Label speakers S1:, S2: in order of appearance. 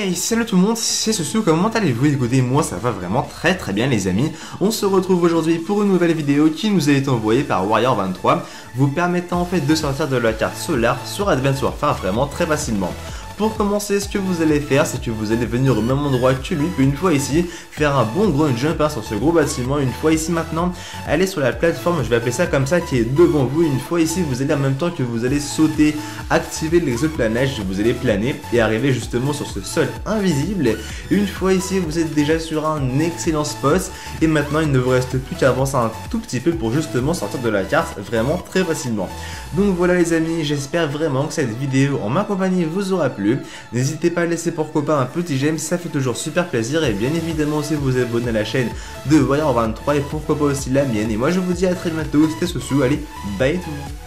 S1: Hey, salut tout le monde, c'est Sousou, comment allez-vous? Écoutez, moi ça va vraiment très bien les amis. On se retrouve aujourd'hui pour une nouvelle vidéo qui nous a été envoyée par Warrior23, vous permettant en fait de sortir de la carte solaire sur Advanced Warfare vraiment très facilement. Pour commencer, ce que vous allez faire, c'est que vous allez venir au même endroit que lui, puis une fois ici, faire un bon gros jump sur ce gros bâtiment. Une fois ici maintenant, allez sur la plateforme, je vais appeler ça comme ça, qui est devant vous. Une fois ici, vous allez en même temps que vous allez sauter, activer l'exoplanage, vous allez planer et arriver justement sur ce sol invisible. Une fois ici, vous êtes déjà sur un excellent spot et maintenant il ne vous reste plus qu'à avancer un tout petit peu pour justement sortir de la carte vraiment très facilement. Donc voilà les amis, j'espère vraiment que cette vidéo en ma compagnie vous aura plu. N'hésitez pas à laisser pourquoi pas un petit j'aime, ça fait toujours super plaisir, et bien évidemment aussi vous abonner à la chaîne de Warrior23 et pourquoi pas aussi la mienne. Et moi je vous dis à très bientôt, c'était Sousou, allez bye tout le monde.